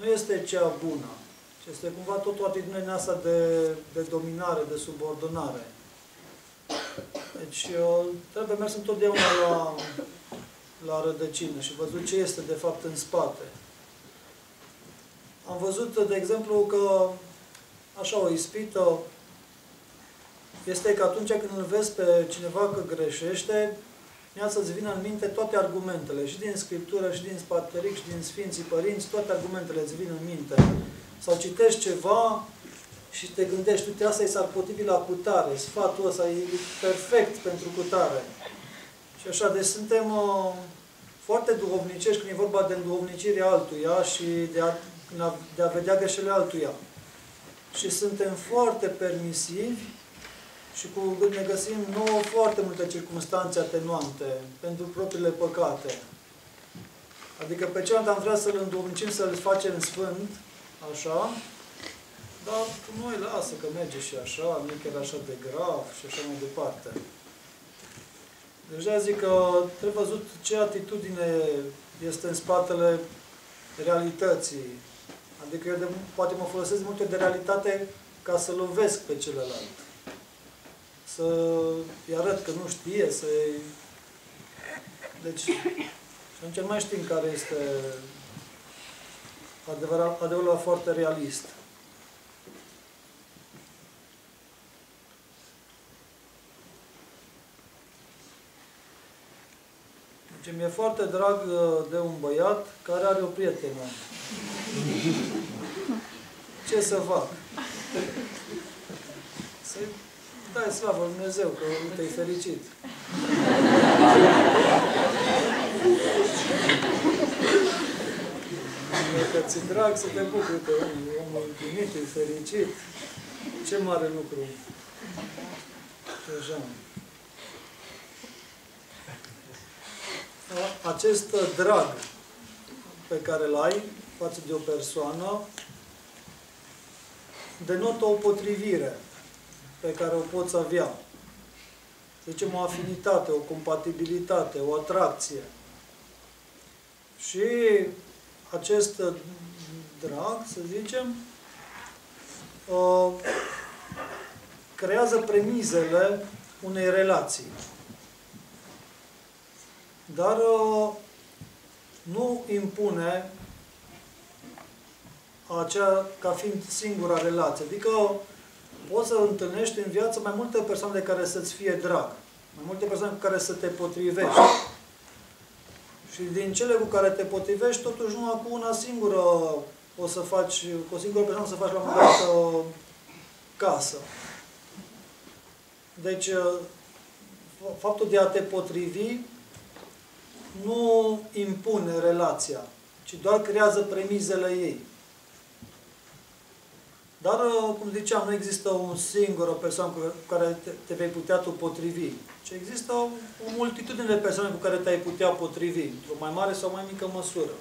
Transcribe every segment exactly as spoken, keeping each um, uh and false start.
nu este cea bună, ci este cumva tot o atitudine din asta de, de dominare, de subordonare. Deci trebuie mers întotdeauna la, la rădăcină și văzut ce este de fapt în spate. Am văzut, de exemplu, că așa o ispită este că atunci când îl vezi pe cineva că greșește, ia să-ți vină în minte toate argumentele, și din Scriptură, și din Sfateric, și din Sfinții Părinți, toate argumentele îți vin în minte. Sau citești ceva și te gândești, uite, asta i s-ar potrivi la cutare, sfatul ăsta e perfect pentru cutare. Și așa, deci suntem uh, foarte duhovnicești când e vorba de înduhovnicirea altuia și de a, de a vedea greșelile altuia. Și suntem foarte permisivi și cu, ne găsim nouă foarte multe circunstanțe atenuante pentru propriile păcate. Adică pe celălalt am vrea să-l înduhovnicim, să-l facem sfânt, așa, dar noi lasă că merge și așa, nu chiar așa de grav și așa mai departe. Deja zic că trebuie văzut ce atitudine este în spatele realității. Adică eu de, poate mă folosesc multe de realitate ca să lovesc pe celălalt. Să-i arăt că nu știe, să-i... Deci, și atunci nu mai știm care este adevărat, adevărul foarte realist. Deci mi-e foarte drag de un băiat care are o prietenă. Ce să fac? Să-i dai slavă lui Dumnezeu, că uite, e fericit. Că ți-e drag să te bucuri, uite, omul împlinit, e fericit. Ce mare lucru. Așa. Acest drag pe care îl ai față de o persoană denotă o potrivire pe care o poți avea. Să zicem, o afinitate, o compatibilitate, o atracție. Și acest drag, să zicem, creează premizele unei relații. Dar nu impune acea ca fiind singura relație. Adică poți să întâlnești în viață mai multe persoane de care să-ți fie drag. Mai multe persoane cu care să te potrivești. Și din cele cu care te potrivești, totuși numai cu una singură o să faci, cu o singură persoană să faci la un moment dat casă. Deci, faptul de a te potrivi nu impune relația, ci doar creează premizele ei. Dar, cum ziceam, nu există o singură persoană cu care te, te vei putea tu potrivi, ci există o, o multitudine de persoane cu care te-ai putea potrivi, într-o mai mare sau mai mică măsură.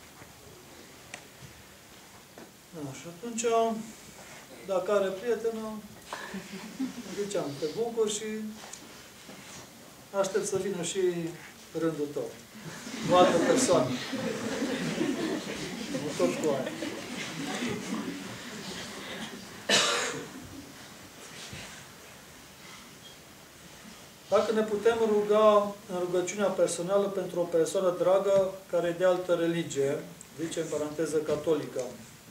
Da, și atunci, dacă are prietenă, cum ziceam, te bucur și aștept să vină și rândul tău. O altă persoană. Nu tot cu aia. Dacă ne putem ruga în rugăciunea personală pentru o persoană dragă care e de altă religie, zice în paranteză catolică.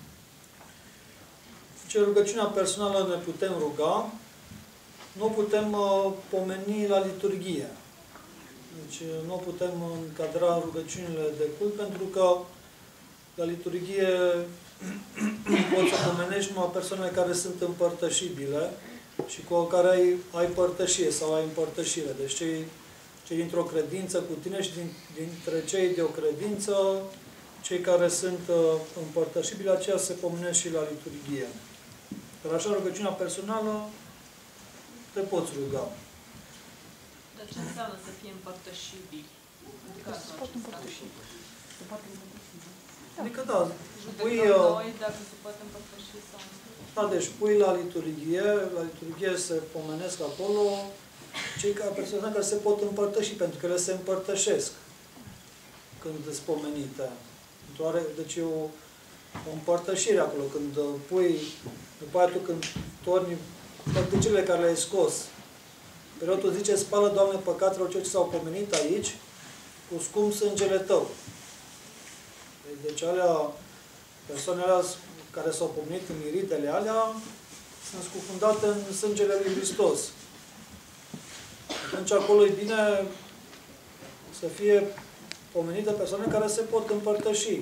Ce rugăciunea personală ne putem ruga, nu putem uh, pomeni la liturghie. Deci nu putem încadra rugăciunile de cult, pentru că la liturghie poți să pomenești numai persoanele care sunt împărtășibile și cu care ai, ai părtășie sau ai împărtășire. Deci cei, cei dintr-o credință cu tine și din, dintre cei de o credință, cei care sunt uh, împărtășibili, aceia se pomenesc și la liturghie. Dar așa, rugăciunea personală, te poți ruga. Dar ce înseamnă să fie împărtășibili? Adică se poate împărtăși. Se poate împărtăși. Adică, da, pui... Judecăm noi dacă se poate împărtăși sau nu. Da, deci pui la liturghie, la liturghie se pomenesc acolo cei care, persoane care se pot împărtăși, pentru că ele se împărtășesc când sunt pomenite. Deci e o, o împărtășire acolo, când pui, după aia tu când torni părticiile care le-ai scos, preotul zice, spală, Doamne, păcatelor celor ce s-au pomenit aici, cu scump sângele Tău. Deci alea, persoanele alea care s-au pomenit în miritele alea, sunt scufundate în sângele lui Hristos. Atunci acolo e bine să fie pomenite persoane care se pot împărtăși.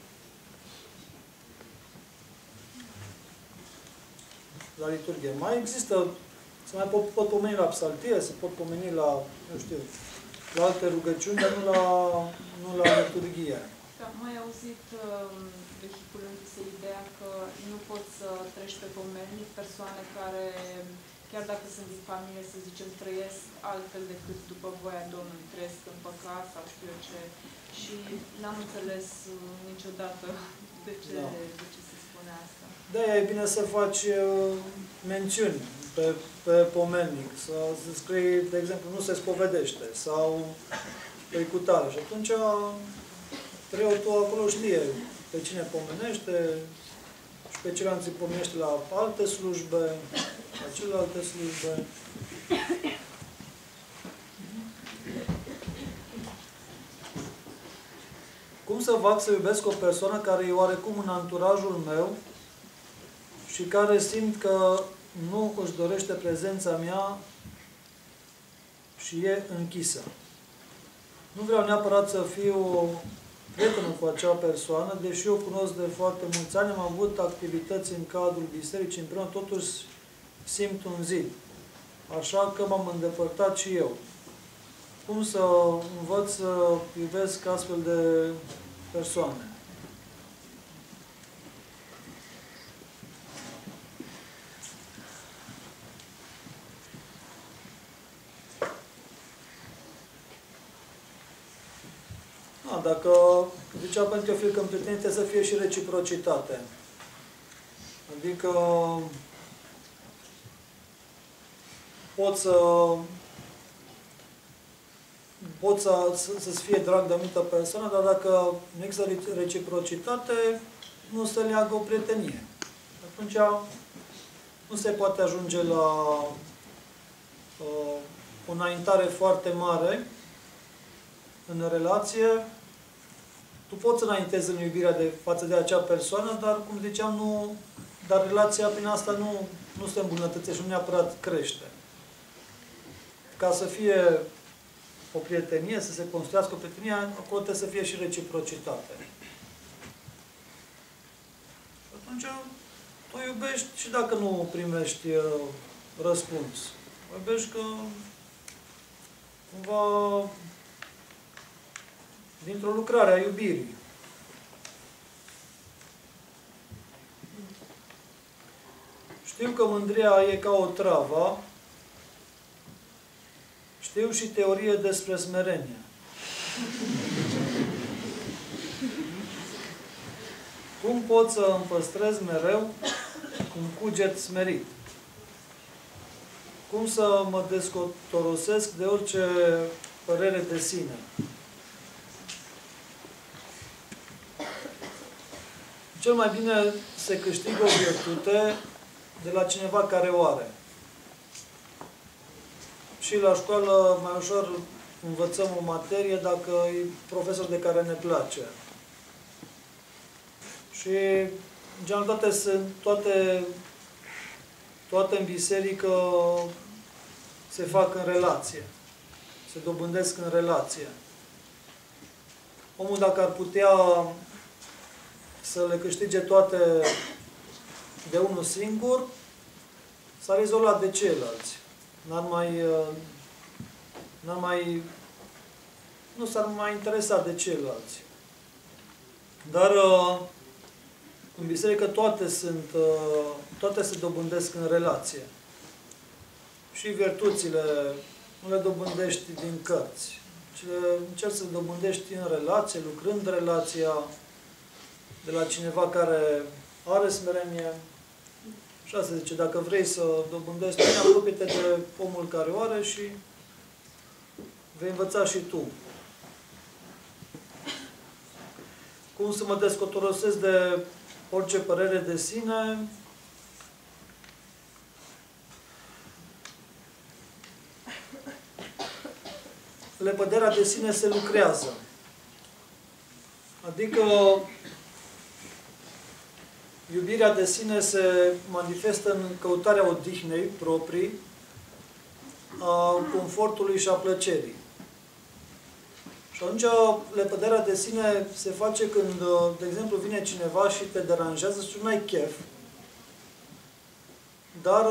La liturghie. Mai există, se mai pot, pot pomeni la psaltie, se pot pomeni la, nu știu, la alte rugăciuni, dar nu la, nu la liturghie. Da, mai auzit uh, vehiculându-se ideea că nu poți să treci pe pomenit persoane care, chiar dacă sunt din familie, să zicem, trăiesc altfel decât după voia Domnului, trăiesc în păcat sau știu eu ce. Și n-am înțeles uh, niciodată de ce, da. de ce se spune asta. De-aia e bine să faci uh, mențiuni pe, pe pomennic, să scrii, de exemplu, nu se spovedește, sau pe cutare. Și atunci preotul acolo știe pe cine pomenește și pe ceilalți îi pomenește la alte slujbe, la celelalte slujbe. Cum să fac să iubesc o persoană care e oarecum în anturajul meu și care simt că nu își dorește prezența mea și e închisă? Nu vreau neapărat să fiu prietenă cu acea persoană, deși eu cunosc de foarte mulți ani, am avut activități în cadrul bisericii împreună, totuși simt un zid. Așa că m-am îndepărtat și eu. Cum să învăț să iubesc astfel de persoane? A, dacă zicea pentru Teofil că în prietenie trebuie să fie și reciprocitate. Adică pot să pot să, să-ți fie drag de o anumită persoană, dar dacă nu există reciprocitate, nu se leagă o prietenie. Atunci nu se poate ajunge la uh, o înaintare foarte mare în relație. Tu poți să înaintezi în iubirea de, față de acea persoană, dar, cum ziceam, nu, dar relația prin asta nu, nu se îmbunătățește, nu neapărat crește. Ca să fie o prietenie, să se construiască o prietenie, acolo trebuie să fie și reciprocitate. Și atunci, tu iubești și dacă nu primești uh, răspuns. Iubești că cumva dintr-o lucrare a iubirii. Știu că mândria e ca o travă. Știu și teorie despre smerenie. Cum pot să îmi păstrez mereu un cuget smerit? Cum să mă descotorosesc de orice părere de sine? Cel mai bine se câștigă o virtute de la cineva care o are. Și la școală mai ușor învățăm o materie dacă e profesor de care ne place. Și, în generalitate, sunt toate, toate în biserică se fac în relație. Se dobândesc în relație. Omul, dacă ar putea să le câștige toate de unul singur, s-ar izola de ceilalți. N-ar mai, n-ar mai, nu s-ar mai interesa de ceilalți. Dar în biserică toate sunt, toate se dobândesc în relație. Și virtuțile nu le dobândești din cărți, ci le încerci să le dobândești în relație, lucrând relația de la cineva care are smerenie. Și asta zice, dacă vrei să dobândești, apropie-te de omul care o are și vei învăța și tu. Cum să mă descotorosesc de orice părere de sine lepădarea de sine se lucrează. Adică iubirea de sine se manifestă în căutarea odihnei proprii, a confortului și a plăcerii. Și atunci lepădarea de sine se face când, de exemplu, vine cineva și te deranjează și tu n-ai chef, dar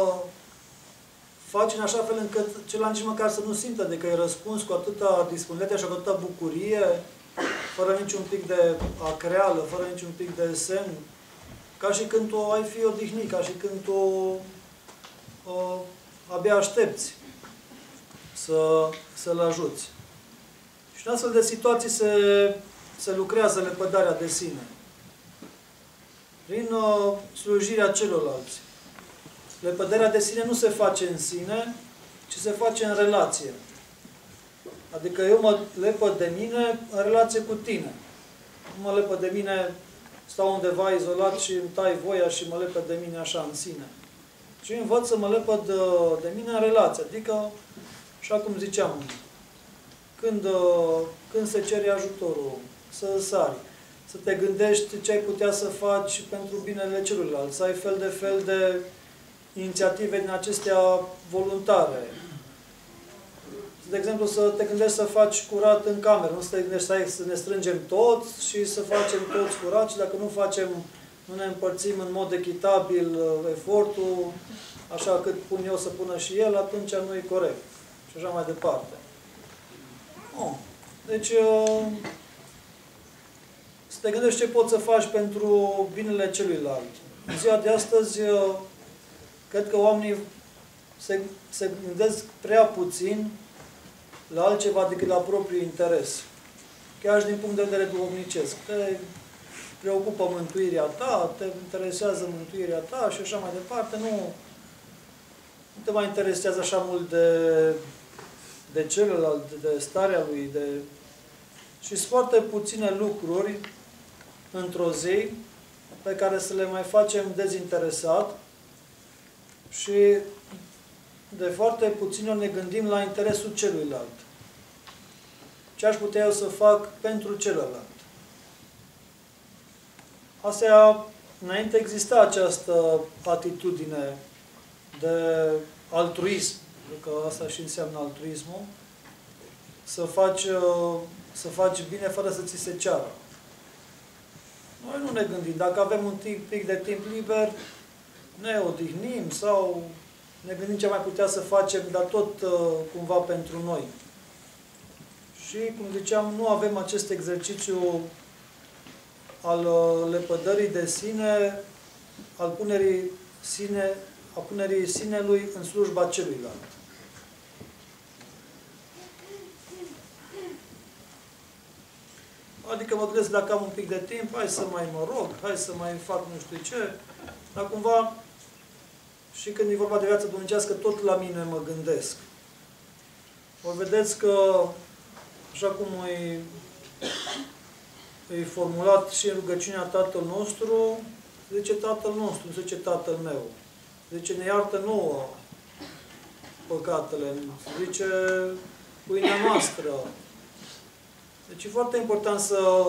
faci în așa fel încât celălalt nici măcar să nu simtă de că îi răspunzi cu atâta disponibilitate și cu atâta bucurie, fără niciun pic de acreală, fără niciun pic de semn, ca și când tu ai fi odihnit, ca și când tu uh, abia aștepți să, să-l ajuți. Și în astfel de situații se, se lucrează lepădarea de sine. Prin uh, slujirea celorlalți. Lepădarea de sine nu se face în sine, ci se face în relație. Adică eu mă lepăd de mine în relație cu tine. Nu mă lepăd de mine, stau undeva izolat și îmi tai voia și mă lepăd de mine așa în sine. Și învăț să mă lepăd de mine în relație. Adică, așa cum ziceam, când, când se cere ajutorul, să sari, să te gândești ce ai putea să faci pentru binele celuilalt, să ai fel de fel de inițiative din acestea voluntare. De exemplu, să te gândești să faci curat în cameră, nu să te gândești să, ai, să ne strângem toți și să facem toți curat și dacă nu facem, nu ne împărțim în mod echitabil efortul, așa cât pun eu să pună și el, atunci nu e corect. Și așa mai departe. Oh. Deci, să te gândești ce poți să faci pentru binele celuilalt. În ziua de astăzi, cred că oamenii se, se gândesc prea puțin la altceva decât la propriul interes. Chiar și din punct de vedere duhovnicesc. Te preocupă mântuirea ta, te interesează mântuirea ta și așa mai departe. Nu, nu te mai interesează așa mult de, de celălalt, de starea lui. De... Și sunt foarte puține lucruri într-o zi pe care să le mai facem dezinteresat și de foarte puțin ori ne gândim la interesul celuilalt. Ce aș putea eu să fac pentru celălalt? Astea, înainte exista această atitudine de altruism, pentru că asta și înseamnă altruismul, să faci, să faci bine fără să ți se ceară. Noi nu ne gândim. Dacă avem un pic de timp liber, ne odihnim sau ne gândim ce mai putea să facem, dar tot uh, cumva pentru noi. Și, cum ziceam, nu avem acest exercițiu al uh, lepădării de sine, al punerii, sine, a punerii sinelui în slujba celuilalt. Adică mă gândesc, dacă am un pic de timp, hai să mai mă rog, hai să mai fac nu știu ce, dar cumva și când e vorba de viață dumnezeiască, tot la mine mă gândesc. O vedeți că, așa cum e, e formulat și în rugăciunea Tatăl nostru, se zice Tatăl nostru, nu se zice Tatăl meu. Se zice ne iartă nouă păcatele, se zice pâinea noastră. Deci e foarte important să,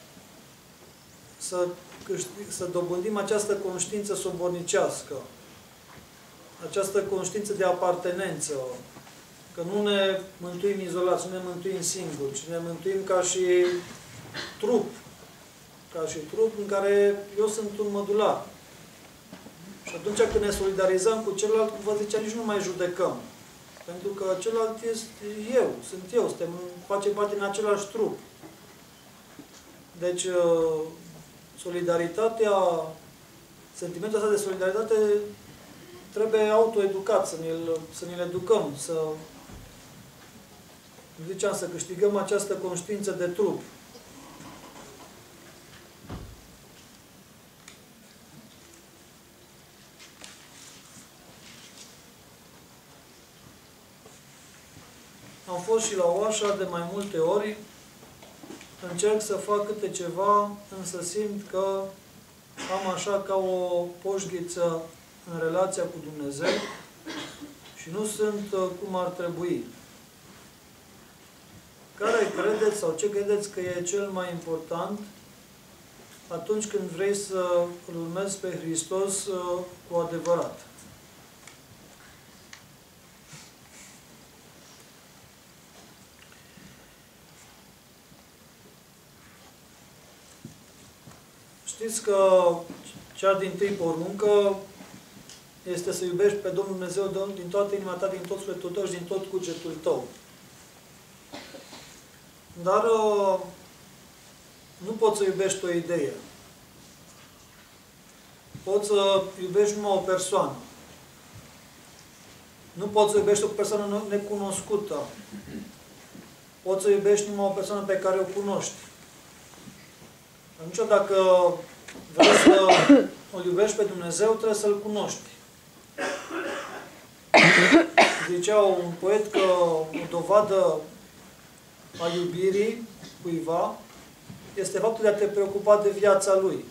să, să dobândim această conștiință sobornicească. Această conștiință de apartenență, că nu ne mântuim izolați, nu ne mântuim singuri, ci ne mântuim ca și trup, ca și trup în care eu sunt un mădular. Și atunci când ne solidarizăm cu celălalt, cum vă ziceam, nici nu mai judecăm. Pentru că celălalt este eu, sunt eu, suntem, facem parte din același trup. Deci, solidaritatea, sentimentul ăsta de solidaritate trebuie autoeducat, să ne-l să ne educăm, să, ziceam, să câștigăm această conștiință de trup. Am fost și la Oașa de mai multe ori, încerc să fac câte ceva, însă simt că am așa ca o poșghiță în relația cu Dumnezeu și nu sunt cum ar trebui. Care credeți sau ce credeți că e cel mai important atunci când vrei să îl urmezi pe Hristos cu adevărat? Știți că cea dintâi poruncă este să iubești pe Domnul Dumnezeu din toată inima ta, din tot sufletul tău și din tot cugetul tău. Dar nu poți să iubești o idee. Poți să iubești numai o persoană. Nu poți să iubești o persoană necunoscută. Poți să iubești numai o persoană pe care o cunoști. Atunci, dacă vrei să îl iubești pe Dumnezeu, trebuie să-L cunoști. Zicea un poet că o dovadă a iubirii cuiva este faptul de a te preocupa de viața lui.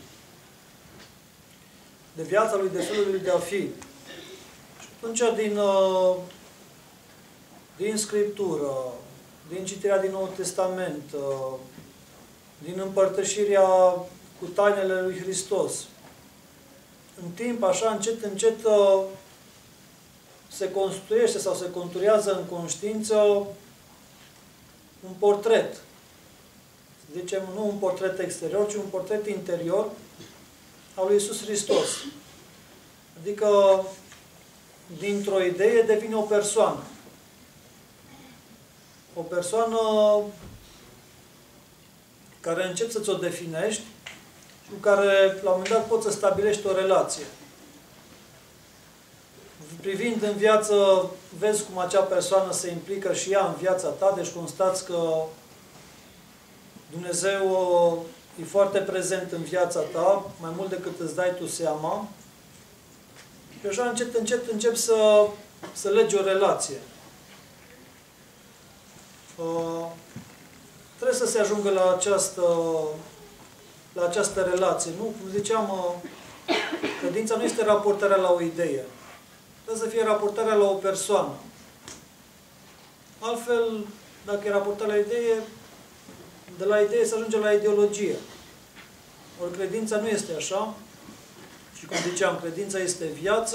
De viața lui, de felul lui de a fi. Și atunci, din, din Scriptură, din citirea din Noul Testament, din împărtășirea cu tainele lui Hristos, în timp, așa, încet, încet, se construiește sau se conturează în conștiință un portret. Să zicem, nu un portret exterior, ci un portret interior al lui Iisus Hristos. Adică, dintr-o idee devine o persoană. O persoană care începi să-ți o definești și cu care, la un moment dat, poți să stabilești o relație. Privind în viață, vezi cum acea persoană se implică și ea în viața ta, deci constați că Dumnezeu e foarte prezent în viața ta, mai mult decât îți dai tu seama. Și așa, încet, încet, începi să, să legi o relație. Uh, trebuie să se ajungă la această, la această relație. Nu? Cum ziceam, uh, credința nu este raportarea la o idee. Trebuie să fie raportarea la o persoană. Altfel, dacă e raportarea la idee, de la idee se ajunge la ideologie. Ori credința nu este așa. Și cum ziceam, credința este viață,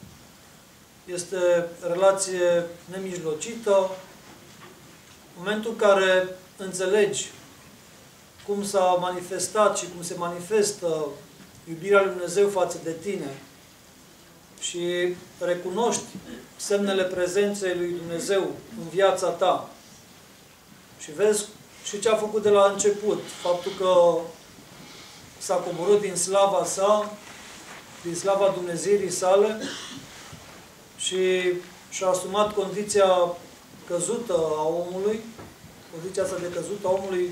este relație nemijlocită. În momentul în care înțelegi cum s-a manifestat și cum se manifestă iubirea lui Dumnezeu față de tine și recunoști semnele prezenței lui Dumnezeu în viața ta și vezi și ce a făcut de la început, faptul că s-a coborât din slava sa, din slava Dumnezeirii sale și și-a asumat condiția căzută a omului, condiția asta de căzută a omului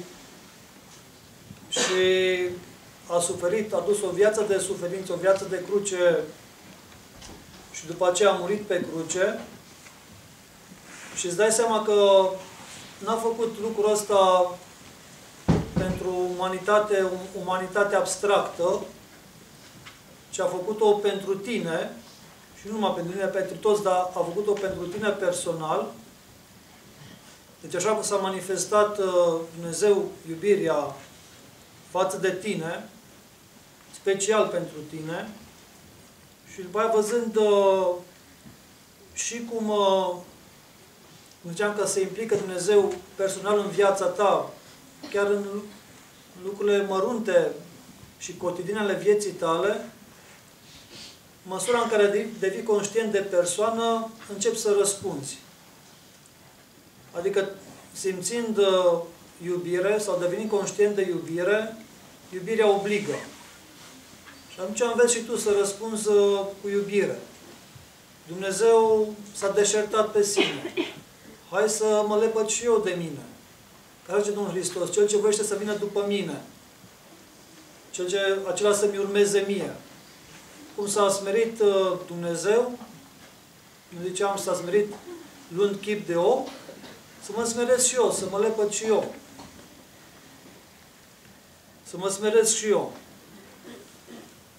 și a suferit, a dus o viață de suferință, o viață de cruce și după aceea a murit pe cruce și îți dai seama că n-a făcut lucrul ăsta pentru umanitate, umanitate abstractă, ci a făcut-o pentru tine și nu numai pentru tine, pentru toți, dar a făcut-o pentru tine personal. Deci așa cum s-a manifestat Dumnezeu iubirea față de tine, special pentru tine, și după aia văzând uh, și cum, uh, cum ziceam că se implică Dumnezeu personal în viața ta, chiar în lucrurile mărunte și cotidiene ale vieții tale, în măsura în care devii conștient de persoană, începi să răspunzi. Adică, simțind uh, iubire sau devenind conștient de iubire, iubirea obligă. Și atunci înveți și tu să răspunzi uh, cu iubire. Dumnezeu s-a deșertat pe sine. Hai să mă lepăd și eu de mine. Care zice Domnul Hristos? Cel ce voiește să vină după mine. Cel ce, acela să-mi urmeze mie. Cum s-a smerit uh, Dumnezeu, cum ziceam, s-a smerit luând chip de om, să mă smeresc și eu, să mă lepăd și eu. Să mă smeresc și eu.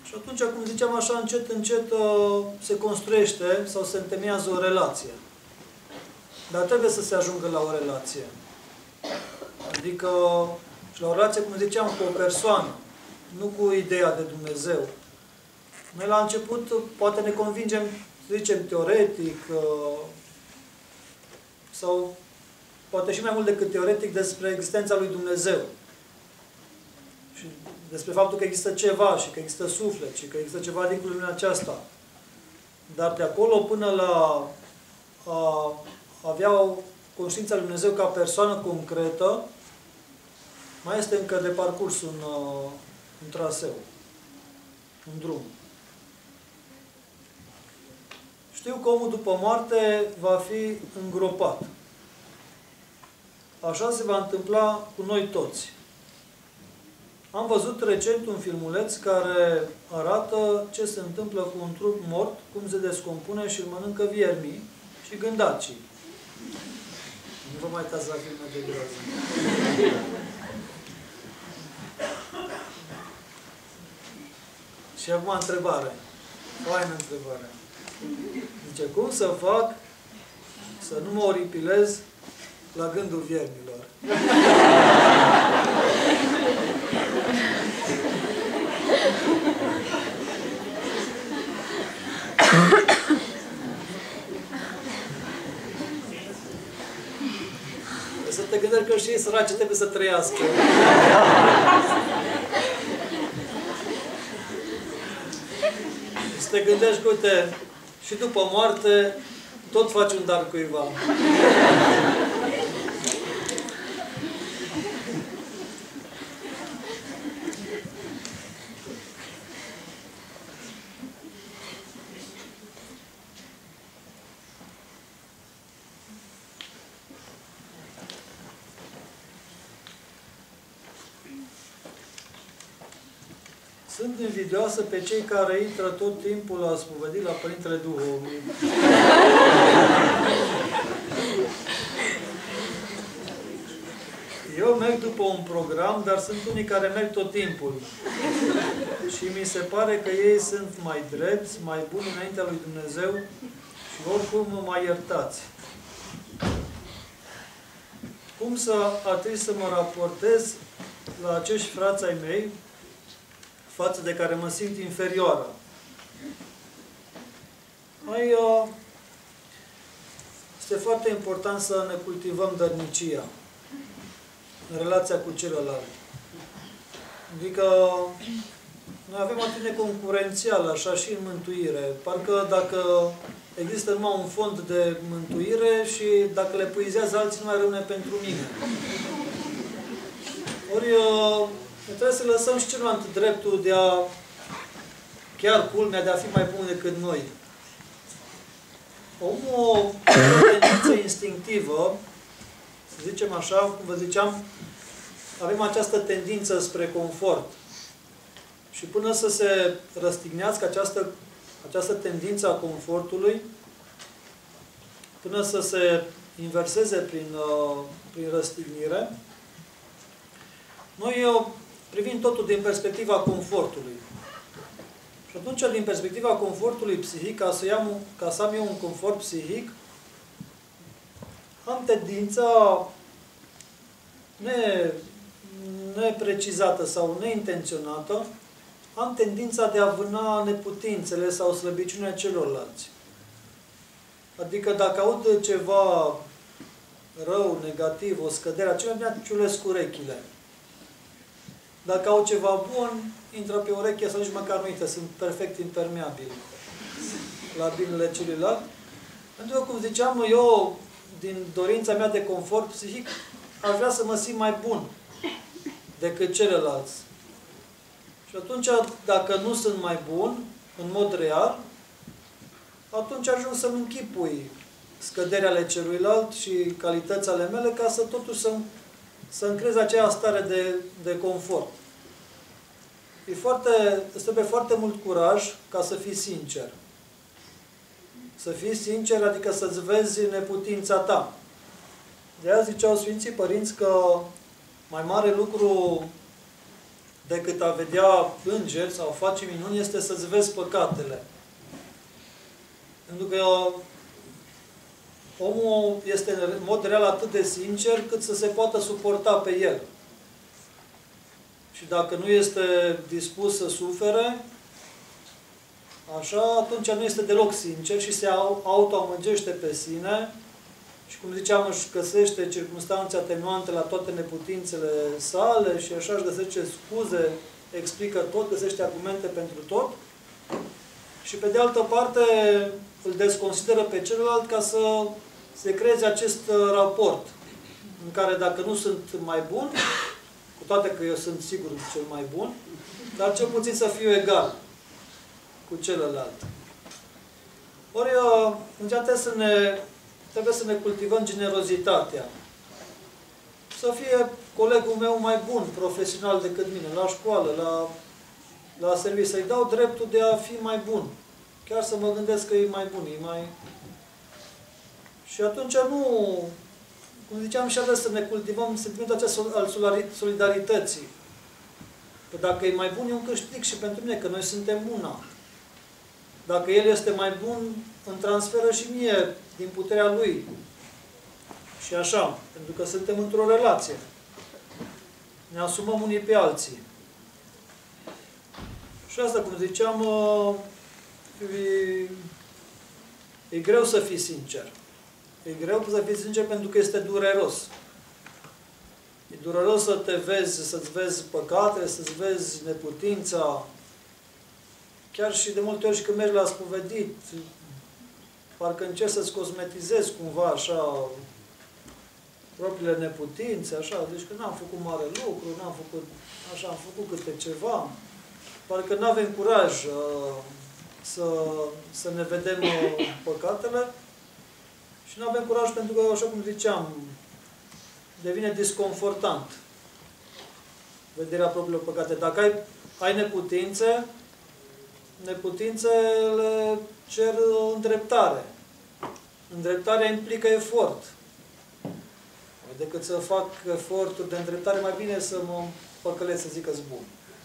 Și atunci, cum ziceam așa, încet, încet se construiește sau se întemeiază o relație. Dar trebuie să se ajungă la o relație. Adică, și la o relație, cum ziceam, cu o persoană, nu cu ideea de Dumnezeu. Noi la început poate ne convingem, să zicem, teoretic, sau poate și mai mult decât teoretic, despre existența lui Dumnezeu. Și despre faptul că există ceva și că există suflet și că există ceva dincolo de lumea aceasta. Dar de acolo până la a avea o conștiință lui Dumnezeu ca persoană concretă, mai este încă de parcurs un, un traseu, un drum. Știu că omul după moarte va fi îngropat. Așa se va întâmpla cu noi toți. Am văzut recent un filmuleț care arată ce se întâmplă cu un trup mort, cum se descompune și îl mănâncă viermii și gândacii. Nu vă mai uitați la filme de groază. Și acum întrebare. Faină întrebare. Zice, cum să fac să nu mă oripilez la gândul viermilor? Să te gândești că și ei săraci trebuie să trăiască. Să te gândești că, uite, și după moarte tot faci un dar cuiva. Sunt invidioasă pe cei care intră tot timpul la spovedit la Părintele Duhovnic. Eu merg după un program, dar sunt unii care merg tot timpul. Și mi se pare că ei sunt mai drepți, mai buni înaintea lui Dumnezeu și oricum mă mai iertați. Cum să atrij să mă raportez la acești frați ai mei față de care mă simt inferioară? Mai, uh, este foarte important să ne cultivăm dărnicia în relația cu celălalt. Adică noi avem o atitudine concurențială, așa și în mântuire. Parcă dacă există numai un fond de mântuire și dacă le puizează alții, nu mai rămâne pentru mine. Ori uh, trebuie să lăsăm și celălalt dreptul de a, chiar culmea, de a fi mai bun decât noi. Omul, o tendință instinctivă, să zicem așa, cum vă ziceam, avem această tendință spre confort. Și până să se răstignească această, această tendință a confortului, până să se inverseze prin, prin răstignire, noi privim totul din perspectiva confortului. Și atunci, din perspectiva confortului psihic, ca să, am, ca să am eu un confort psihic, am tendința ne, neprecizată sau neintenționată, am tendința de a vâna neputințele sau slăbiciunea celorlalți. Adică dacă aud ceva rău, negativ, o scădere, acelea mi-a ciulesc urechile. Dacă au ceva bun, intră pe ureche sau nici măcar nu intră, sunt perfect impermeabili la binele celuilalt. Pentru că, cum ziceam, eu, din dorința mea de confort psihic, aș vrea să mă simt mai bun decât celălalți. Și atunci, dacă nu sunt mai bun, în mod real, atunci ajung să-mi închipui scăderea ale celuilalt și calități ale mele, ca să totuși să să-mi creez aceea stare de, de confort. E foarte, îți trebuie foarte mult curaj ca să fii sincer. Să fii sincer, adică să-ți vezi neputința ta. De aia ziceau Sfinții Părinți că mai mare lucru decât a vedea îngeri sau a face minuni este să-ți vezi păcatele. Pentru că omul este în mod real atât de sincer cât să se poată suporta pe el. Și dacă nu este dispus să sufere, așa, atunci nu este deloc sincer și se autoamăgește pe sine și, cum ziceam, își găsește circunstanțe atenuante la toate neputințele sale și așa își găsește scuze, explică tot, găsește argumente pentru tot. Și pe de altă parte îl desconsideră pe celălalt ca să se creeze acest raport în care dacă nu sunt mai bun, cu toate că eu sunt sigur cel mai bun, dar cel puțin să fiu egal cu celălalt. Ori, trebuie să ne, trebuie să ne cultivăm generozitatea. Să fie colegul meu mai bun, profesional decât mine, la școală, la, la serviciu, să-i dau dreptul de a fi mai bun. Chiar să mă gândesc că e mai bun, e mai... Și atunci nu... Cum ziceam, și trebuie să ne cultivăm sentimentul acesta al solidarității. Că dacă e mai bun, e un câștig și pentru mine, că noi suntem una. Dacă el este mai bun, îmi transferă și mie din puterea lui. Și așa, pentru că suntem într-o relație. Ne asumăm unii pe alții. Și asta, cum ziceam, e, e greu să fii sincer. E greu să fii sincer pentru că este dureros. E dureros să te vezi, să-ți vezi păcatele, să-ți vezi neputința. Chiar și de multe ori și când mergi la spovedit, parcă încerci să-ți cosmetizezi cumva așa propriile neputințe, așa, deci că n-am făcut mare lucru, n-am făcut, așa, am făcut câte ceva. Parcă nu avem curaj uh, să, să ne vedem uh, păcatele și nu avem curaj pentru că, așa cum ziceam, devine disconfortant vederea propriilor păcate. Dacă ai, ai neputințe, neputințele cer îndreptare. Îndreptarea implică efort. Decât să fac eforturi de îndreptare, mai bine să mă păcălesc, să zic că-s bun.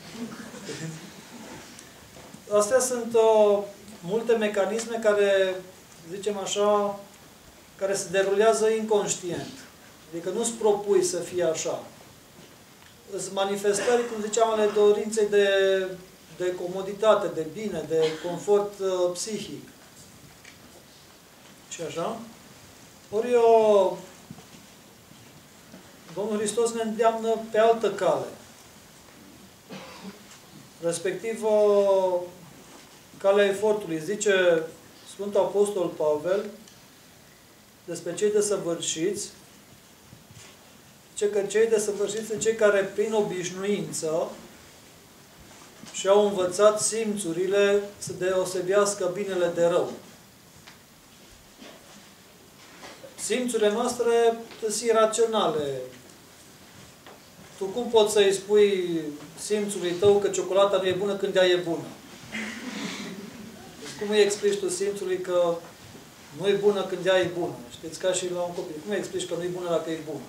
Astea sunt uh, multe mecanisme care, zicem așa, care se derulează inconștient. Adică nu-ți propui să fie așa. Sunt manifestări, cum ziceam, ale dorinței de, de comoditate, de bine, de confort uh, psihic. Și așa. Ori eu, Domnul Hristos ne îndeamnă pe altă cale. Respectiv, uh, calea efortului. Zice Sfântul Apostol Pavel despre cei desăvârșiți, zice că cei desăvârșiți sunt cei care, prin obișnuință, și-au învățat simțurile să deosebească binele de rău. Simțurile noastre sunt iraționale. Tu cum poți să-i spui simțului tău că ciocolata nu e bună când ea e bună? Deci cum îi explici tu simțului că nu e bună când ea e bună? Știți, ca și la un copil. Cum îi explici că nu e bună dacă e bună?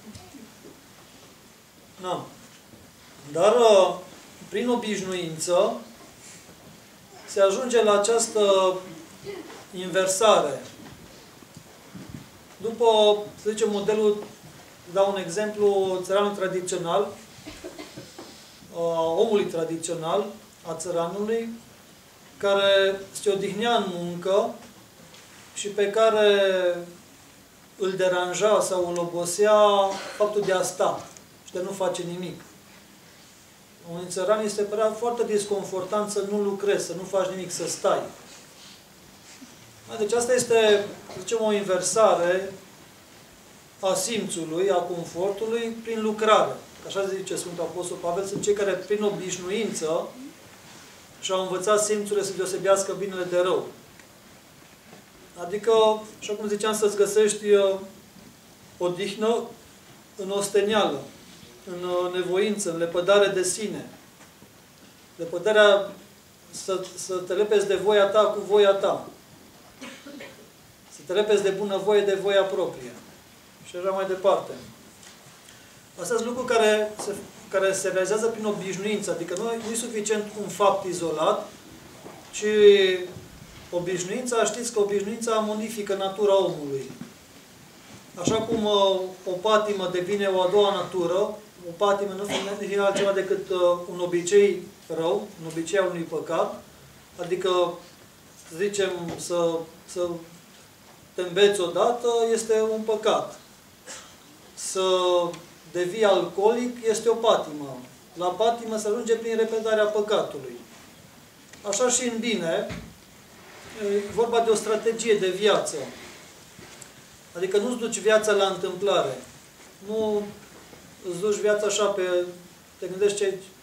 Nu. Dar prin obișnuință se ajunge la această inversare. După, să zicem, modelul, dau un exemplu, țăranul tradițional, a omului tradițional, a țăranului, care se odihnea în muncă și pe care îl deranja sau îl obosea faptul de a sta și de nu face nimic. Unui țăran este părea foarte disconfortant să nu lucrezi, să nu faci nimic, să stai. Deci asta este, zicem, o inversare a simțului, a confortului, prin lucrare. Așa zice Sfântul Apostol Pavel, sunt cei care, prin obișnuință, și-au învățat simțurile să deosebească binele de rău. Adică, așa cum ziceam, să-ți găsești odihnă în ostenială, în nevoință, în lepădare de sine. Lepădarea să, să te lepezi de voia ta cu voia ta. Să te lepezi de bunăvoie de voia proprie. Și așa mai departe. Astea sunt lucruri care, se, care se realizează prin obișnuință, adică nu, nu e suficient un fapt izolat, ci obișnuința, știți că obișnuința modifică natura omului. Așa cum uh, o patimă devine o a doua natură, o patimă nu e altceva decât uh, un obicei rău, un obicei al unui păcat, adică, să zicem, să, să te înveți odată, este un păcat. Să devii alcoolic este o patimă. La patimă se ajunge prin repetarea păcatului. Așa și în bine, e vorba de o strategie de viață. Adică nu-ți duci viața la întâmplare. Nu îți duci viața așa pe... Te gândești ce